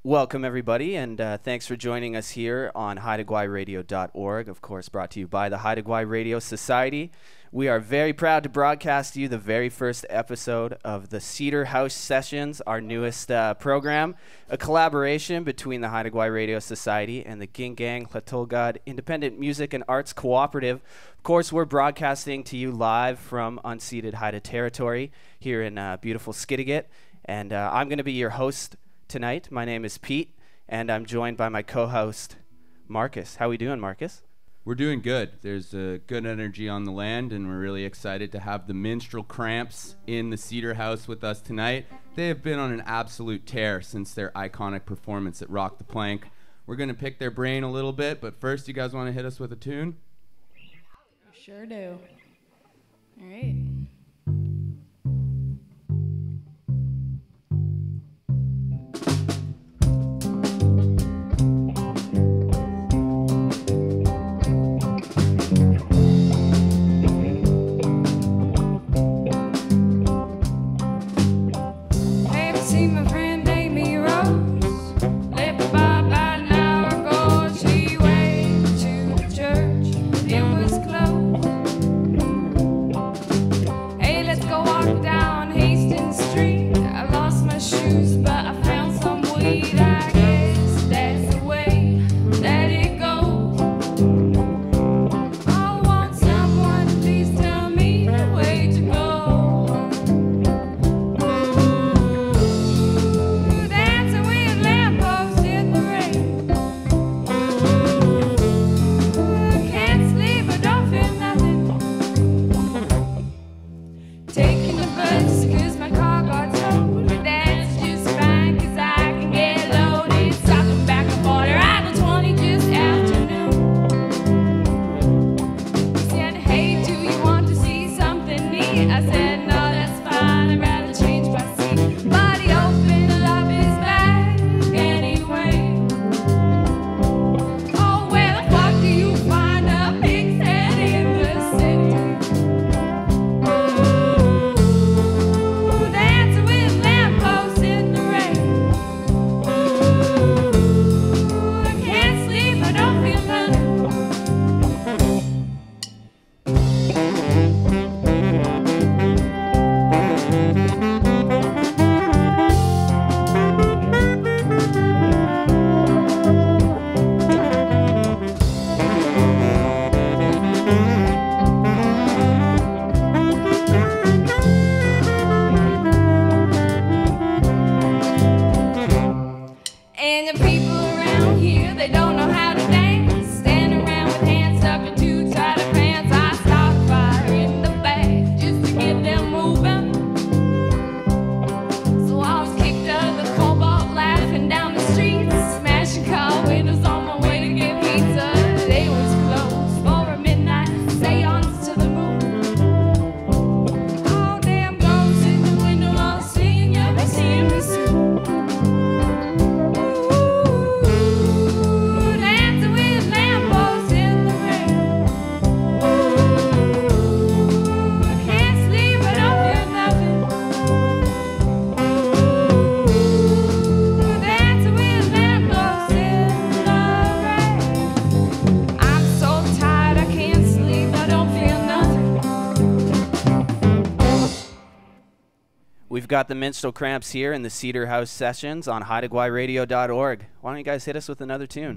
Welcome, everybody, and thanks for joining us here on haida-gwaii-radio.org, of course brought to you by the Haida-Gwaii Radio Society. We are very proud to broadcast to you the very first episode of the Cedar House Sessions, our newest program, a collaboration between the Haida-Gwaii Radio Society and the Ging Latolgad Independent Music and Arts Cooperative. Of course, we're broadcasting to you live from unceded Haida territory here in beautiful Skidegate, and I'm going to be your host tonight. My name is Pete, and I'm joined by my co-host, Marcus. How we doing, Marcus? We're doing good. There's a good energy on the land, and we're really excited to have the Minstrel Cramps in the Cedar House with us tonight. They have been on an absolute tear since their iconic performance at Rock the Plank. We're going to pick their brain a little bit, but first, you guys want to hit us with a tune? Sure do. All right. We've got the Minstrel Cramps here in the Cedar House Sessions on haida-gwaii-radio.org. Why don't you guys hit us with another tune?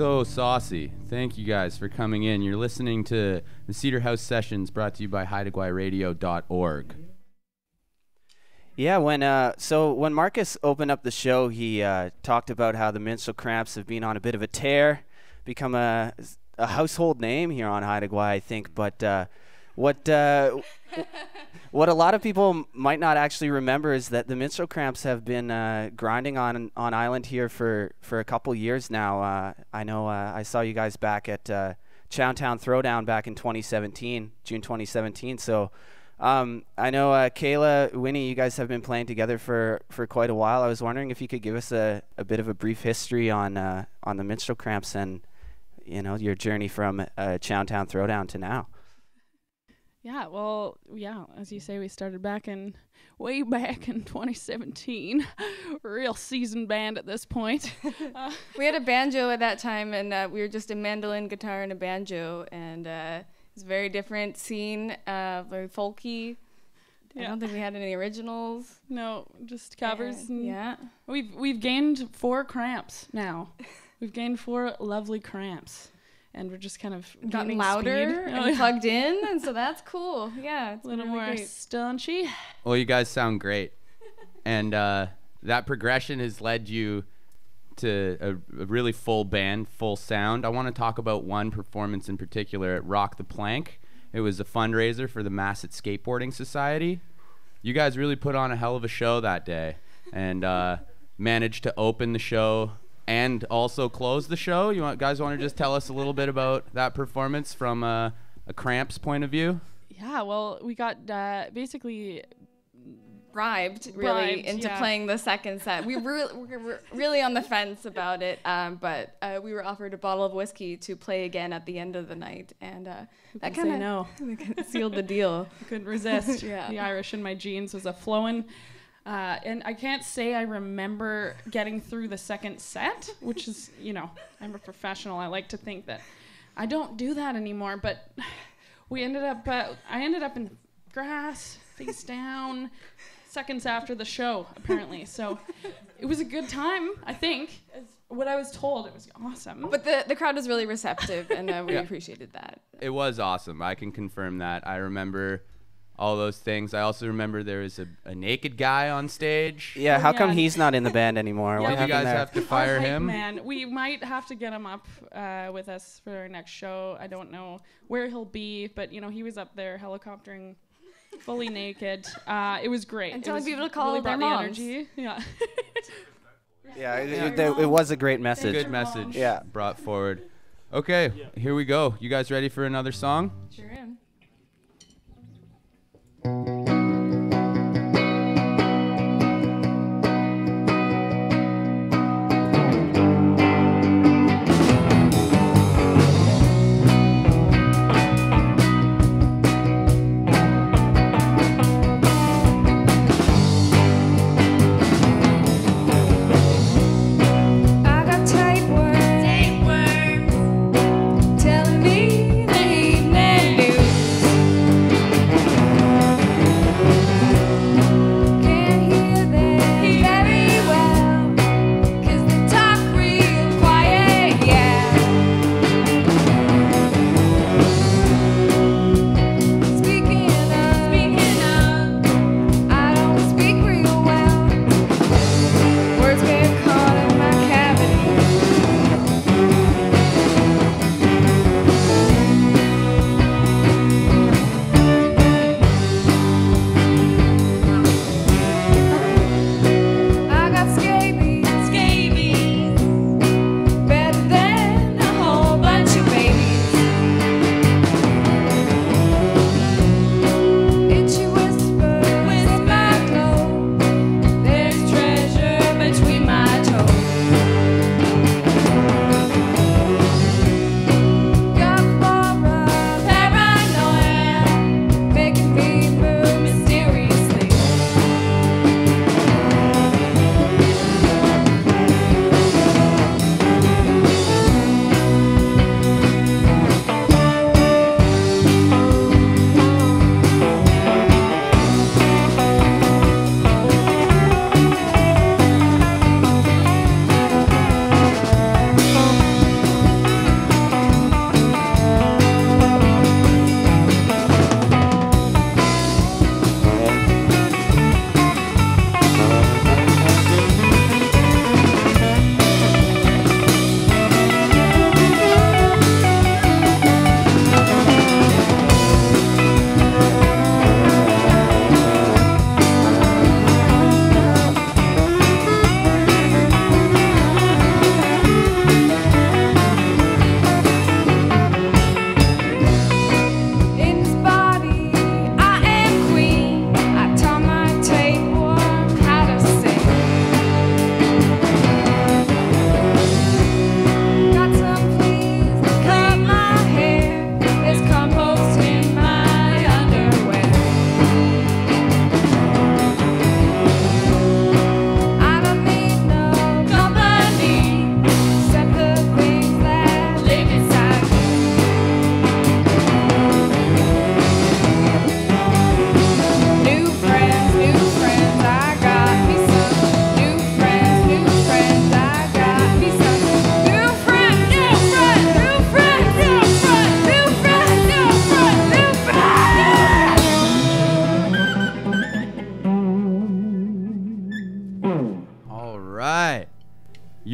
so saucy. Thank you guys for coming in. You're listening to the Cedar House Sessions, brought to you by hideawayradio.org. Yeah, when Marcus opened up the show, he talked about how the Minstrel Cramps have been on a bit of a tear, become a household name here on Haida, I think. But what a lot of people might not actually remember is that the Minstrel Cramps have been grinding on island here for a couple years now. I know I saw you guys back at Chowntown Throwdown back in June 2017. So I know Kayla, Winnie, you guys have been playing together for quite a while. I was wondering if you could give us a bit of a brief history on the Minstrel Cramps and your journey from Chowntown Throwdown to now. Yeah, well, as you say, we started way back in 2017. Real seasoned band at this point. We had a banjo at that time, and we were just a mandolin, guitar, and a banjo, and it's a very different scene, very folky. I don't think we had any originals. No, just covers. Yeah. We've gained 4 cramps now. We've gained 4 lovely cramps. And we're just kind of getting louder and plugged in, and so that's cool. Yeah, it's a little really more great. staunchy. Well, you guys sound great. And that progression has led you to a really full band, full sound. I want to talk about one performance in particular at Rock the Plank. It was a fundraiser for the Masset Skateboarding Society. You guys really put on a hell of a show that day and managed to open the show and also close the show. Guys want to just tell us a little bit about that performance from a Cramps point of view? Yeah, well, we got basically bribed into playing the second set. We were really on the fence about it, but we were offered a bottle of whiskey to play again at the end of the night, and that kind of sealed the deal. Couldn't resist. Yeah. The Irish in my genes was a flowing. And I can't say I remember getting through the second set, which is, I'm a professional. I like to think that I don't do that anymore. But I ended up in grass, face down, seconds after the show, apparently. So it was a good time, I think. As what I was told, it was awesome. But the crowd was really receptive, and we appreciated that. It was awesome. I can confirm that. I remember all those things. I also remember there was a naked guy on stage. Yeah, how come he's not in the band anymore? Yeah, What you guys happened there? have to fire him. Man, we might have to get him up with us for our next show. I don't know where he'll be, but he was up there helicoptering, fully naked. It was great. And telling people to call really their brought the moms. energy. Yeah. It was a great message. Good message Yeah. brought forward. Okay, here we go. You guys ready for another song? Sure am. Telling me they ain't never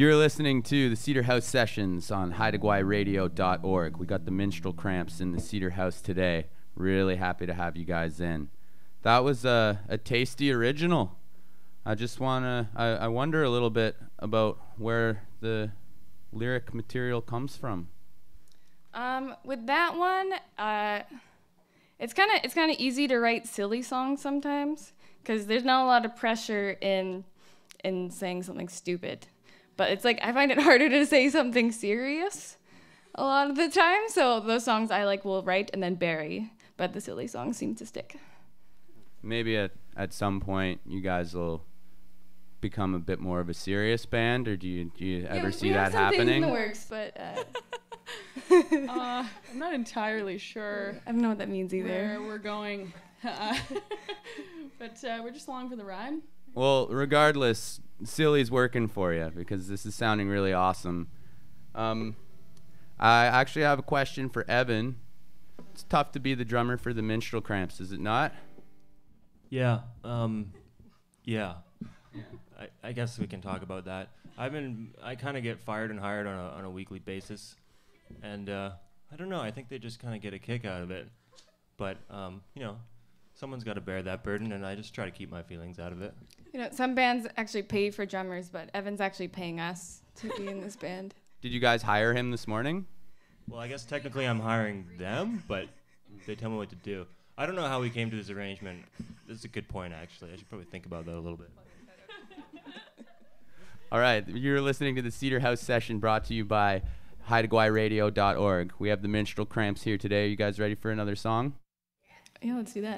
You're listening to the Cedar House Sessions on hideawayradio.org. We got the Minstrel Cramps in the Cedar House today. Really happy to have you guys in. That was a tasty original. I just I wonder a little bit about where the lyric material comes from. With that one, it's kind of easy to write silly songs sometimes because there's not a lot of pressure in saying something stupid. But it's like I find it harder to say something serious a lot of the time. So those songs I will write and then bury, but the silly songs seem to stick. Maybe at some point you guys will become a bit more of a serious band, or do you ever see that happening? We have some things in the works, but I'm not entirely sure. I don't know what that means either. Where we're going, but we're just along for the ride. Well, regardless, silly's working for you because this is sounding really awesome. I actually have a question for Evan. It's tough to be the drummer for the Minstrel Cramps, is it not? Yeah. Yeah. I guess we can talk about that. I kind of get fired and hired on a weekly basis, and I don't know. I think they just kind of get a kick out of it, but someone's got to bear that burden, and I just try to keep my feelings out of it. Some bands actually pay for drummers, but Evan's actually paying us to be in this band. Did you guys hire him this morning? Well, I guess technically I'm hiring them, but they tell me what to do. I don't know how we came to this arrangement. This is a good point, actually. I should probably think about that a little bit. All right, you're listening to the Cedar House Session brought to you by hideawayradio.org. We have the Minstrel Cramps here today. Are you guys ready for another song? Yeah, let's do that.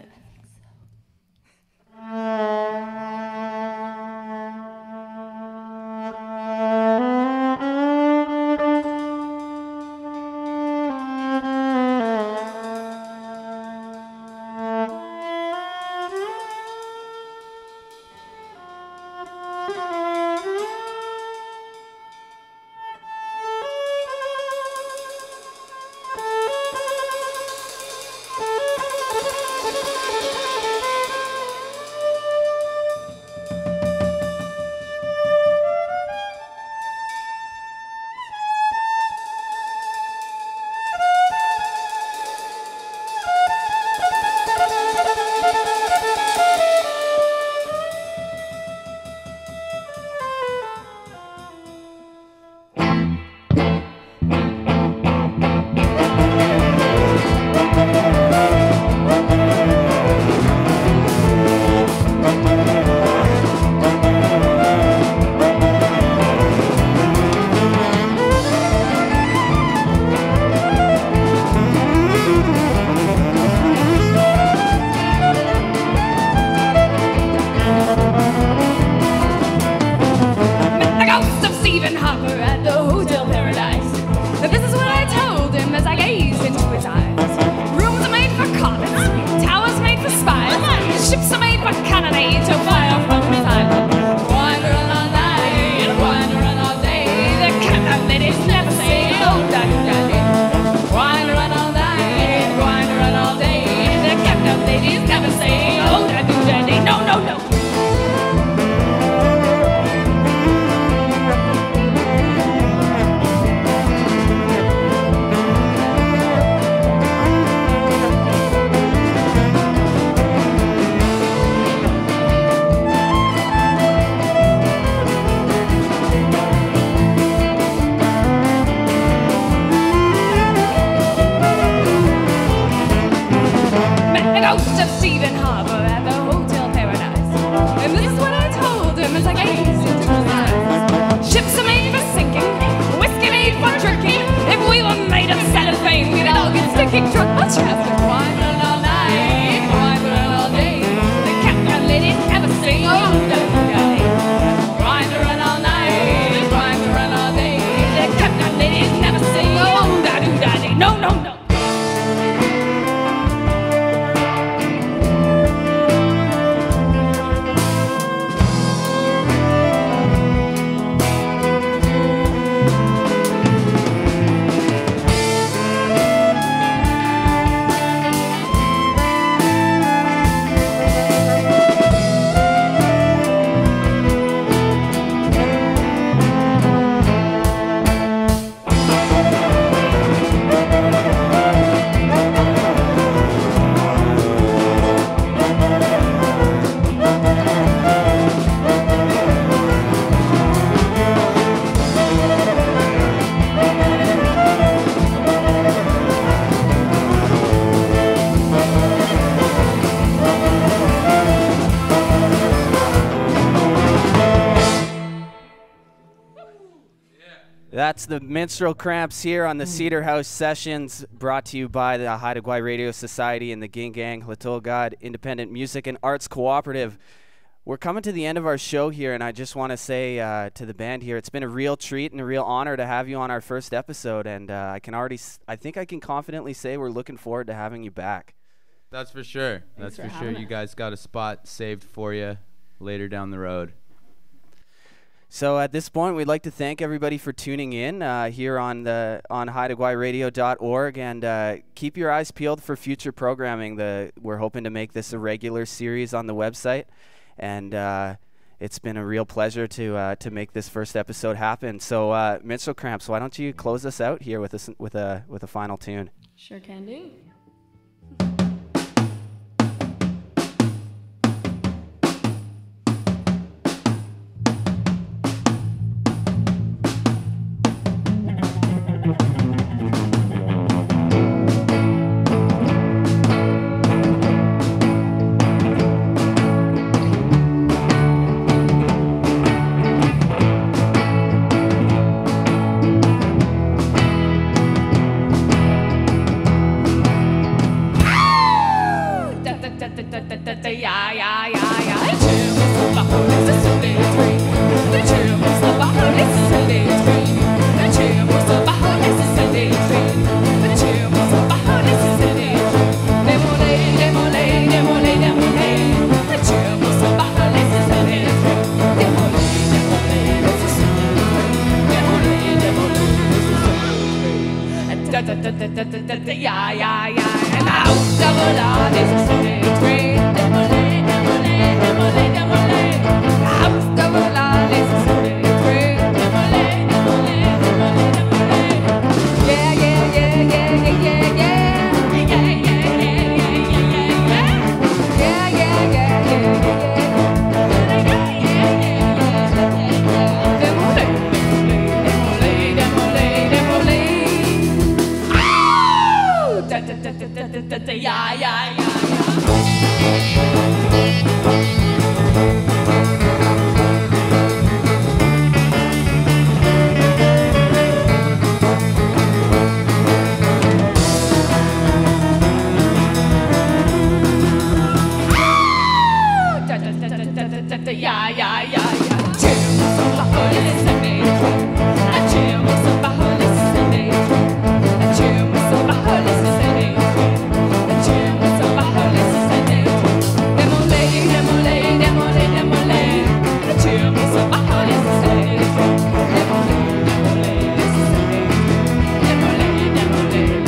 Ghost of sea That's the Minstrel Cramps here on the Cedar House Sessions, brought to you by the Haida Gwaii Radio Society and the Ging Little God Independent Music and Arts Cooperative. We're coming to the end of our show here, and I just want to say to the band here, it's been a real treat and a real honor to have you on our first episode, and I think I can confidently say we're looking forward to having you back. That's for sure. That's for sure. You guys got a spot saved for you later down the road. So at this point, we'd like to thank everybody for tuning in here on HaidaGwaiiRadio.org, and keep your eyes peeled for future programming. We're hoping to make this a regular series on the website, and it's been a real pleasure to make this first episode happen. So Minstrel Cramps, why don't you close us out here with a final tune? Sure can do.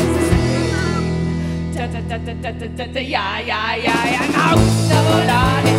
Yeah, now,